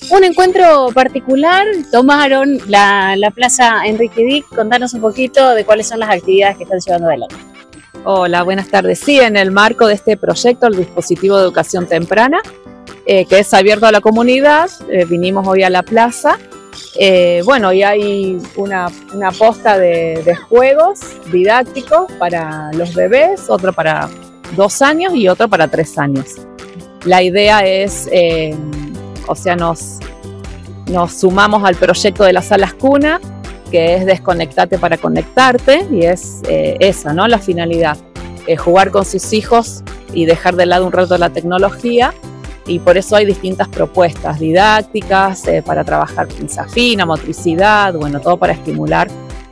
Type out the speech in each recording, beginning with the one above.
Un encuentro particular, tomaron la Plaza Enrique Dick. Contanos un poquito de cuáles son las actividades que están llevando adelante. Hola, buenas tardes. Sí, en el marco de este proyecto, el dispositivo de educación temprana, que es abierto a la comunidad, vinimos hoy a la plaza. Bueno, y hay una posta de juegos didácticos para los bebés, otro para 2 años y otro para 3 años. La idea es, nos sumamos al proyecto de las salas cuna, que es desconectarte para conectarte, y es esa, ¿no? La finalidad, jugar con sus hijos y dejar de lado un rato la tecnología. Y por eso hay distintas propuestas didácticas para trabajar pinza fina, motricidad, bueno, todo para estimular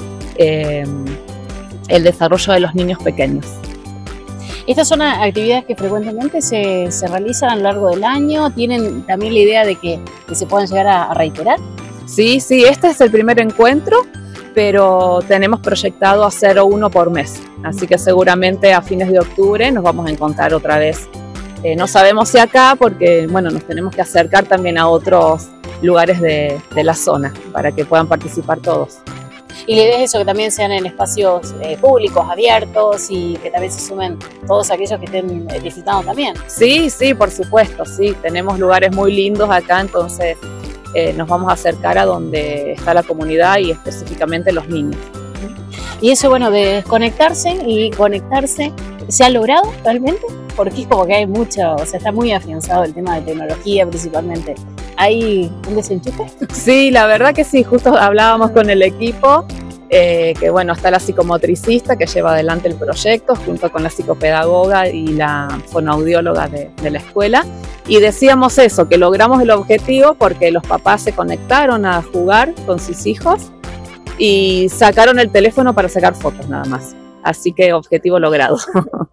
el desarrollo de los niños pequeños. Estas son actividades que frecuentemente se realizan a lo largo del año. ¿Tienen también la idea de que se puedan llegar a reiterar? Sí, este es el primer encuentro, pero tenemos proyectado hacer uno por mes. Así que seguramente a fines de octubre nos vamos a encontrar otra vez. No sabemos si acá, porque bueno, nos tenemos que acercar también a otros lugares de la zona para que puedan participar todos. Y la idea es eso, que también sean en espacios públicos, abiertos, y que también se sumen todos aquellos que estén visitando también. Sí, por supuesto, sí. Tenemos lugares muy lindos acá, entonces nos vamos a acercar a donde está la comunidad y específicamente los niños. Y eso, bueno, de desconectarse y conectarse, ¿se ha logrado realmente? Porque es como que hay mucho, está muy afianzado el tema de tecnología principalmente. ¿Hay un desenchufe? Sí, la verdad que sí, justo hablábamos con el equipo, que bueno, está la psicomotricista que lleva adelante el proyecto junto con la psicopedagoga y la fonoaudióloga de la escuela, y decíamos eso, que logramos el objetivo porque los papás se conectaron a jugar con sus hijos y sacaron el teléfono para sacar fotos nada más, así que objetivo logrado.